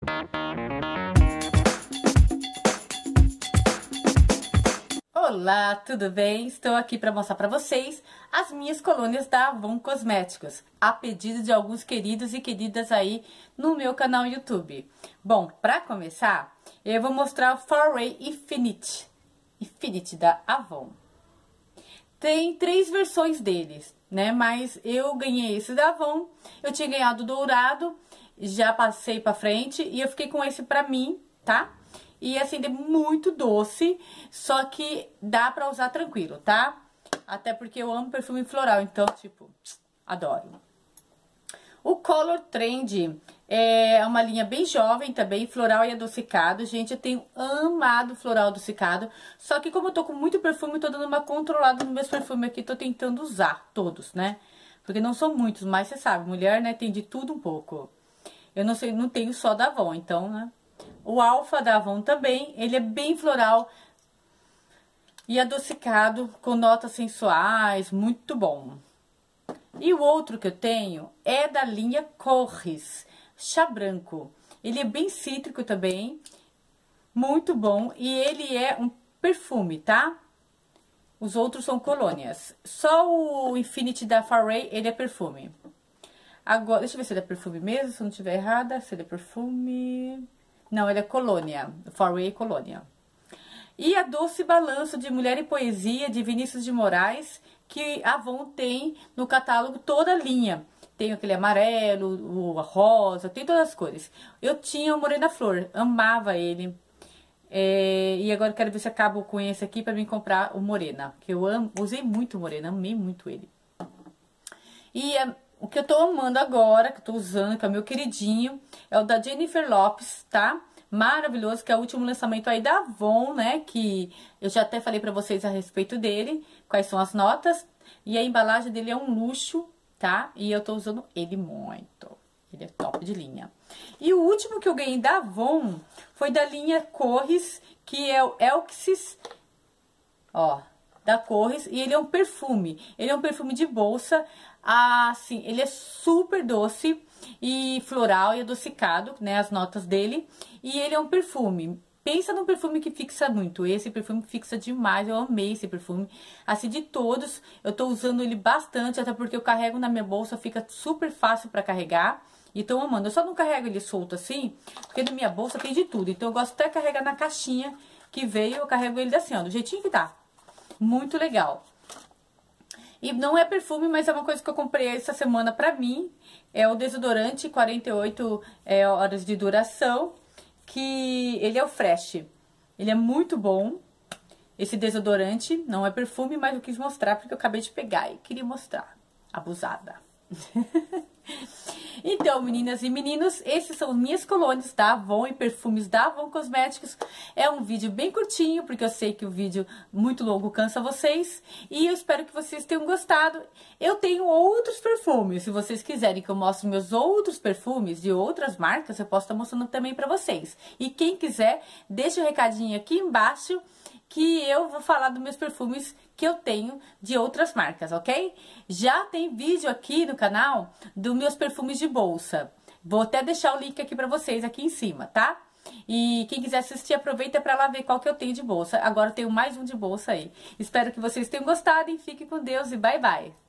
Olá, tudo bem? Estou aqui para mostrar para vocês as minhas colônias da Avon Cosméticos, a pedido de alguns queridos e queridas aí no meu canal YouTube. Bom, para começar, eu vou mostrar o Foray Infinity da Avon. Tem 3 versões deles, né? Mas eu ganhei esse da Avon, eu tinha ganhado o dourado, já passei para frente e eu fiquei com esse para mim, tá? E assim, é muito doce, só que dá pra usar tranquilo, tá? Até porque eu amo perfume floral, então, tipo, adoro. O Color Trend é uma linha bem jovem também, floral e adocicado. Gente, eu tenho amado floral adocicado, só que como eu tô com muito perfume, tô dando uma controlada nos meus perfumes aqui, tô tentando usar todos, né? Porque não são muitos, mas você sabe, mulher, né, tem de tudo um pouco. Eu não sei, não tenho só da Avon, então, né? O Alpha da Avon também, ele é bem floral e adocicado, com notas sensuais, muito bom. E o outro que eu tenho é da linha Corres, chá branco. Ele é bem cítrico também, muito bom, e ele é um perfume, tá? Os outros são colônias. Só o Infinity da Foray, ele é perfume. Agora, deixa eu ver se ele é perfume mesmo, se eu não estiver errada, se ele é perfume... Não, ele é colônia, Foray colônia. E a Doce Balanço de Mulher e Poesia, de Vinícius de Moraes, que a Avon tem no catálogo toda a linha. Tem aquele amarelo, o rosa, tem todas as cores. Eu tinha o Morena Flor, amava ele. E agora eu quero ver se acabo com esse aqui para mim comprar o Morena, que eu amo, usei muito o Morena, amei muito ele. E o que eu tô amando agora, que eu tô usando, que é o meu queridinho, é o da Jennifer Lopez, tá? Maravilhoso, que é o último lançamento aí da Avon, né? Que eu já até falei pra vocês a respeito dele, quais são as notas. E a embalagem dele é um luxo, tá? E eu tô usando ele muito. Ele é top de linha. E o último que eu ganhei da Avon foi da linha Corres, que é o Elxis, ó, da Corres, e ele é um perfume. Ele é um perfume de bolsa, assim, ele é super doce e floral e adocicado, né, as notas dele. E ele é um perfume. Pensa num perfume que fixa muito. Esse perfume fixa demais, eu amei esse perfume. Assim, de todos, eu tô usando ele bastante, até porque eu carrego na minha bolsa, fica super fácil pra carregar. E tô amando. Eu só não carrego ele solto assim, porque na minha bolsa tem de tudo. Então eu gosto até de carregar na caixinha que veio, eu carrego ele assim, ó, do jeitinho que tá. Muito legal. E não é perfume, mas é uma coisa que eu comprei essa semana pra mim. É o desodorante 48 horas de duração, que ele é o Fresh. Ele é muito bom, esse desodorante. Não é perfume, mas eu quis mostrar porque eu acabei de pegar e queria mostrar. Abusada. Então, meninas e meninos, esses são minhas colônias da Avon e perfumes da Avon Cosméticos. É um vídeo bem curtinho, porque eu sei que o vídeo muito longo cansa vocês. E eu espero que vocês tenham gostado. Eu tenho outros perfumes. Se vocês quiserem que eu mostre meus outros perfumes de outras marcas, eu posso estar mostrando também pra vocês. E quem quiser, deixa o recadinho aqui embaixo, que eu vou falar dos meus perfumes que eu tenho de outras marcas, ok? Já tem vídeo aqui no canal dos meus perfumes de bolsa. Vou até deixar o link aqui pra vocês aqui em cima, tá? E quem quiser assistir, aproveita pra lá ver qual que eu tenho de bolsa. Agora eu tenho mais um de bolsa aí. Espero que vocês tenham gostado e fiquem com Deus e bye bye!